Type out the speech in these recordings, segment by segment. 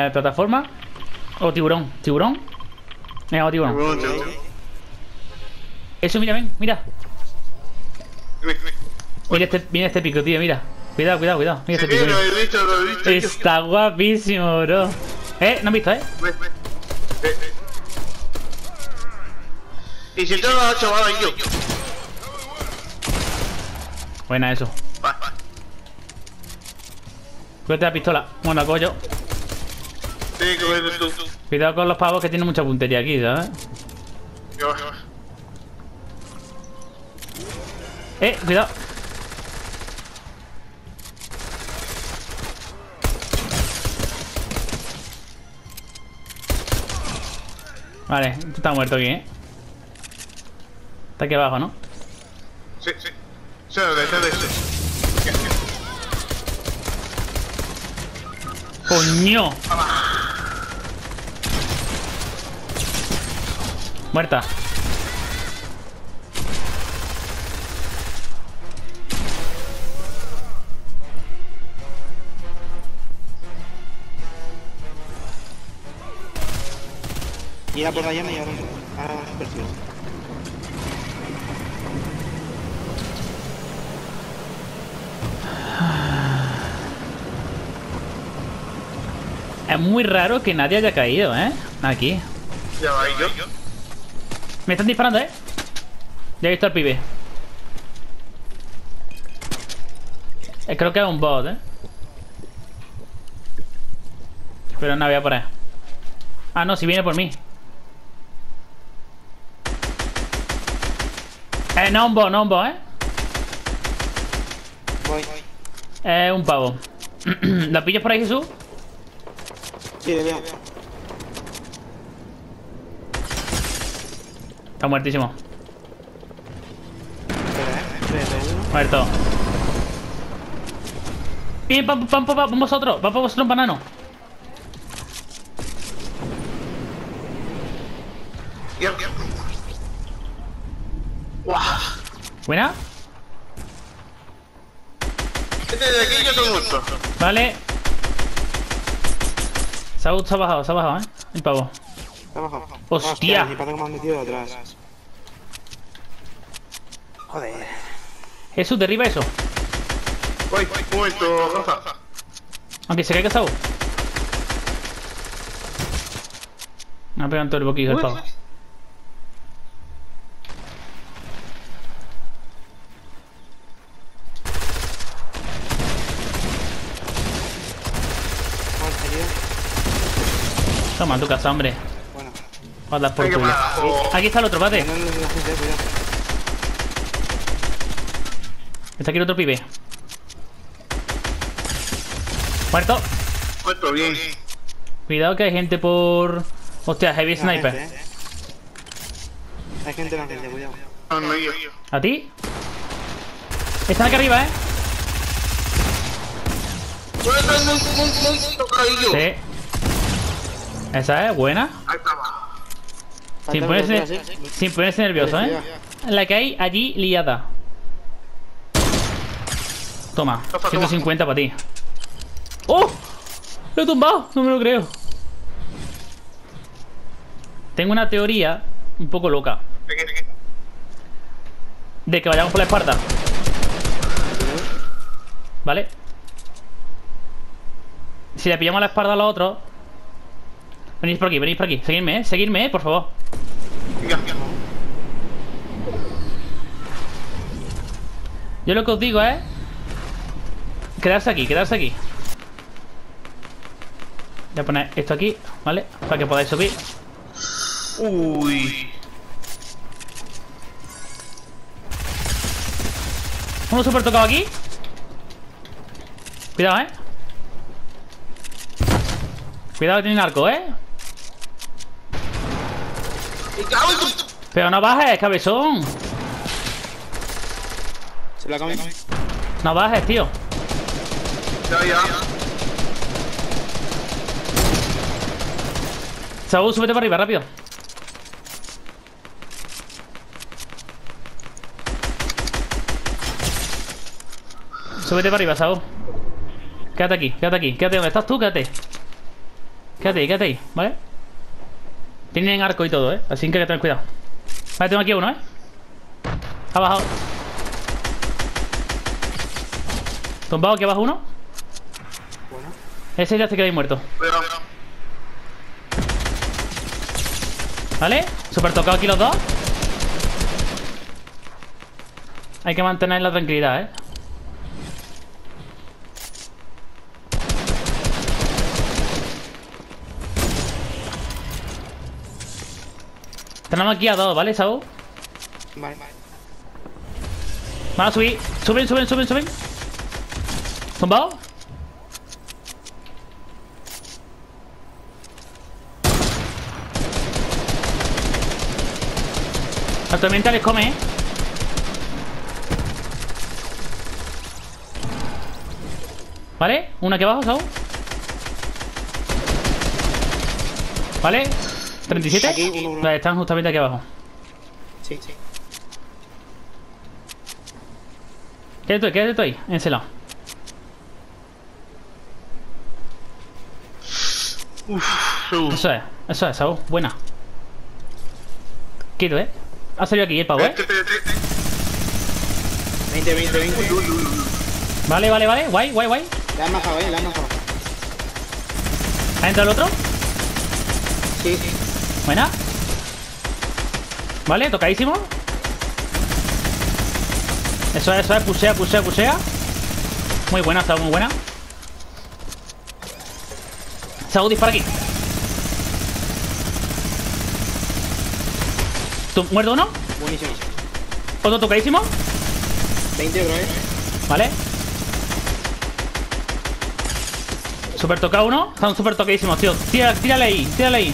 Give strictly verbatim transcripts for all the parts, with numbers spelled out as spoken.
ver, plataforma. O tiburón. ¿Tiburón? Venga, o tiburón. Tiburón, tiburón. Eso, mira, ven, mira. Ven, ven. Mira este, mira este pico, tío, mira. Cuidado, cuidado, cuidado. Mira Sí, este sí, pico. lo Mira. he visto, lo he visto. Está guapísimo, bro. Eh, no han visto, eh. Ven, ven. Ven, ven. Y si te lo has hecho, vale, yo. Buena eso. Va, va. Cuídate la pistola. Bueno, la cojo yo. Sí, que ves tú. Cuidado con los pavos que tienen mucha puntería aquí, ¿sabes? Yo, yo. Eh, cuidado. Vale, tú estás muerto aquí, ¿eh? Está aquí abajo, ¿no? Sí, sí. Sí, detrás de ese. ¡Coño! Muerta. Mira por la llama y ahora ahora persigo. Es muy raro que nadie haya caído, ¿eh? Aquí. Ya va, yo. Me están disparando, ¿eh? Ya he visto al pibe. Eh, Creo que es un bot, ¿eh? Pero no había por ahí. Ah, no, si viene por mí. Eh, no un bot, no un bot, ¿eh? Voy. Es un pavo. ¿La pillas por ahí, Jesús? Sí, le veo. Está muertísimo. Espera, eh. Espera, espera. Muerto. Bien, vamos pa, pa, pa, pa, vosotros. Vamos vosotros un banano. Ya, ya. Guau. Buena. Este de aquí yo te gusto. Vale. Se ha, se ha bajado, se ha bajado, ¿eh? El pavo. Está abajo. Hostia. Ni pasa que me han metido detrás. Joder. Jesús, derriba eso. Voy, un momento, Rafa. Aunque se caiga Saúl. Me ha pegado en todo el boquillo el pavo. Vamos, salido. Toma, en tu casa, hombre. Bueno. Vas a dar por Venga, culo. va, o- Aquí está el otro, pate. No, no, no, no, cuidado. Está aquí el otro pibe. Muerto. Muerto, bien. Cuidado que hay gente por... Hostia, heavy Hay sniper. gente, eh. Hay gente en la gente, cuidado. No, no, yo. ¿A ti? Están aquí arriba, ¿eh? Muerto, muy, muy, muy tocadillo. Sí. Esa es buena. Ahí estaba. Sin Falta ponerse, detrás, eh. sin ponerse nervioso, ¿eh? La que hay allí liada. Toma, ciento cincuenta para ti. ¡Oh! ¡Lo he tumbado! No me lo creo. Tengo una teoría un poco loca de que vayamos por la espalda. ¿Vale? Si le pillamos la espalda a los otros. Venid por aquí, venid por aquí. Seguidme, eh. Seguidme, eh, por favor. Venga, venga. Yo lo que os digo es quedarse aquí, quedarse aquí. Voy a poner esto aquí, ¿vale? Para que podáis subir. Uy. Uno súper tocado aquí. Cuidado, ¿eh? Cuidado que tiene un arco, ¿eh? Y cago en tu- Pero no bajes, cabezón. Se la comen. No bajes, tío. Ya, ya. Saúl, súbete para arriba, rápido. Súbete para arriba, Saúl. Quédate aquí, quédate aquí. Quédate donde estás tú, quédate. Quédate ahí, quédate ahí, ¿vale? Tienen arco y todo, ¿eh? Así que hay que tener cuidado. Vale, tengo aquí uno, ¿eh? Ha bajado. Tumbado aquí abajo uno. Bueno. Ese ya se queda ahí muerto. Cuidado. ¿Vale? Super tocado aquí los dos. Hay que mantener la tranquilidad, ¿eh? Tenemos aquí a dos, ¿vale, Saúl? Vale, vale. Vamos a subir. Suben, suben, suben, suben. ¿Tumbado? La tormenta les come, ¿eh? ¿Vale? Una aquí abajo, Saúl. ¿Vale? treinta y siete. Aquí, uno, uno. Vale, están justamente aquí abajo. Sí, sí. Quédate tú, quédate tú ahí, en ese lado. Uf, Eso es, eso es, Saúl. Buena. Quito, ¿eh? Ha salido aquí el pavo, ¿eh? Este, este, este. veinte, veinte, veinte. Vale, vale, vale. Guay, guay, guay. Le han bajado, eh, le han bajado. ¿Ha entrado el otro? Sí, sí. Buena. Vale, tocadísimo. Eso es, eso es. Pusea, pusea, pusea. Muy buena, Saúl, muy buena. Saúl, dispara aquí. ¿Tú, ¿Muerto uno? Buenísimo. Otro tocadísimo. veinte, bro, eh. Vale. Super tocado uno. Están super tocadísimos, tío. Tírale, tírale ahí, tírale ahí.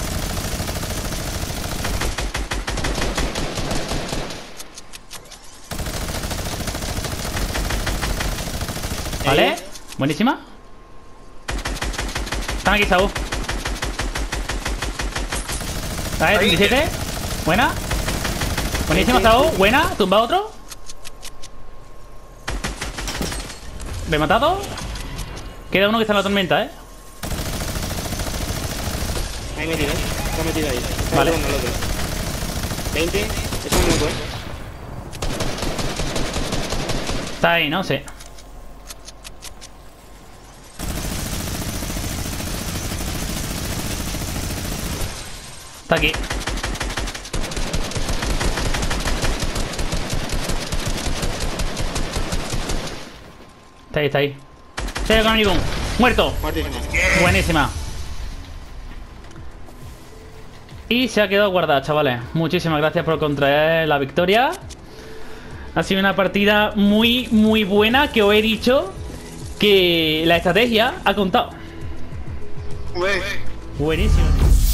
Vale. Eh. Buenísima. Están aquí, Saúl. Vale, treinta y siete. Buena. Buenísima, Saúl. Buena. Tumba otro. Me he matado. Queda uno que está en la tormenta, ¿eh? Ahí metido, eh. Está metido ahí. Está Vale. jugando al otro. veinte. Eso es muy bueno. Está ahí, no sé. Está aquí. Está ahí, está ahí. Se ha ido con el boom. Muerto. Muertísimo. Buenísima. Y se ha quedado guardada, chavales. Muchísimas gracias por contraer la victoria. Ha sido una partida muy, muy buena, que os he dicho que la estrategia ha contado. Güey. Buenísimo.